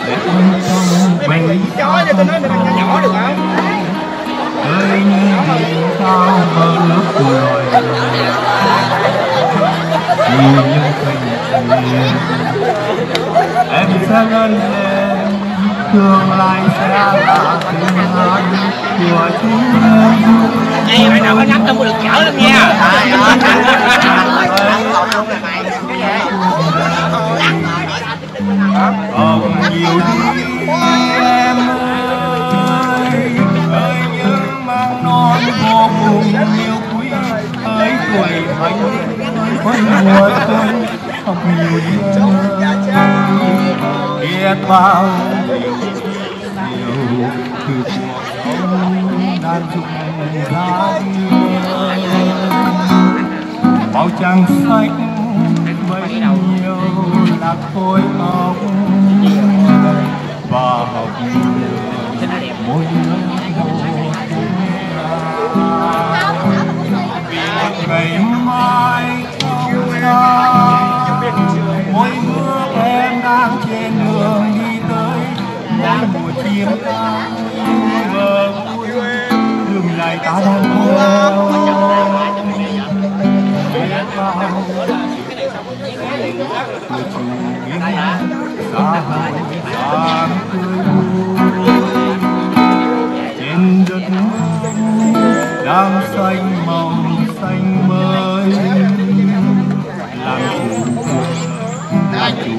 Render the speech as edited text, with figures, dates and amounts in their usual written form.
mày lấy chó cho tôi nói mình ăn nhỏ được không? Ơi như sao mơ ước cười nhìn những tình em sẽ lớn lên tương lai sẽ là tiếng hát của chúng em. Này bạn nào có nhắm tôi mua được chở lắm nha. Còn nhiều đi em ơi, ơi nhưng mang non vô cùng yêu quý tới tuổi thanh mùa xuân học nhiều đi biết bao điều từ cuộc sống đang dùng lá màu trắng xanh bấy nhiêu là khối óc và học mỗi ngày mai không xa mỗi bữa em đang trên đường đi tới mỗi mùa chim ca vờ vui đường này ta đang theo biết bao của chủ nghĩa xã hội đang tươi vui trên đất nước đang xanh màu xanh mới làm chủ